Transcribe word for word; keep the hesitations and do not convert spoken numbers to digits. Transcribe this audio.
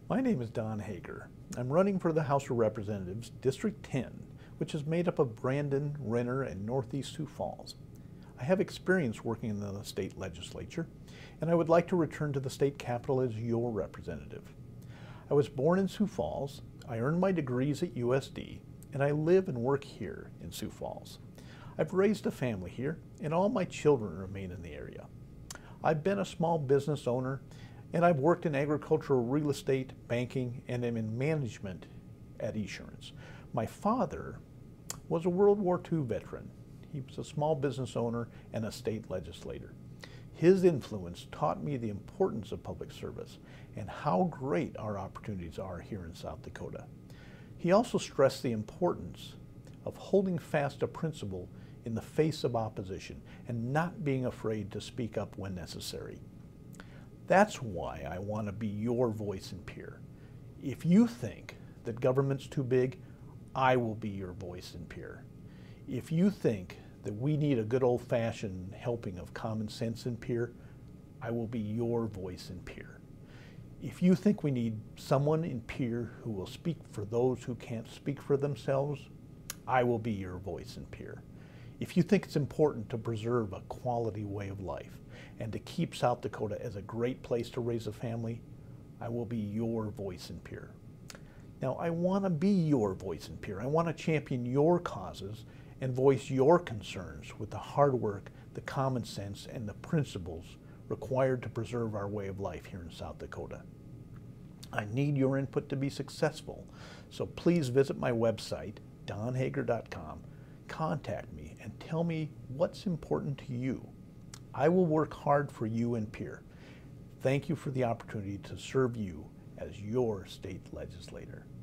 My name is Don Hager. I'm running for the House of Representatives, District ten, which is made up of Brandon, Renner, and Northeast Sioux Falls. I have experience working in the state legislature, and I would like to return to the state capitol as your representative. I was born in Sioux Falls, I earned my degrees at U S D, and I live and work here in Sioux Falls. I've raised a family here, and all my children remain in the area. I've been a small business owner, and I've worked in agricultural real estate, banking, and am in management at Esurance. My father was a World War Two veteran. He was a small business owner and a state legislator. His influence taught me the importance of public service and how great our opportunities are here in South Dakota. He also stressed the importance of holding fast to principle in the face of opposition and not being afraid to speak up when necessary. That's why I want to be your voice in Pierre. If you think that government's too big, I will be your voice in Pierre. If you think that we need a good old-fashioned helping of common sense in Pierre, I will be your voice in Pierre. If you think we need someone in Pierre who will speak for those who can't speak for themselves, I will be your voice in Pierre. If you think it's important to preserve a quality way of life and to keep South Dakota as a great place to raise a family, I will be your voice in Pierre. Now, I want to be your voice in Pierre. I want to champion your causes and voice your concerns with the hard work, the common sense, and the principles required to preserve our way of life here in South Dakota. I need your input to be successful, so please visit my website, don hager dot com, contact me, and tell me what's important to you. I will work hard for you in Pierre. Thank you for the opportunity to serve you as your state legislator.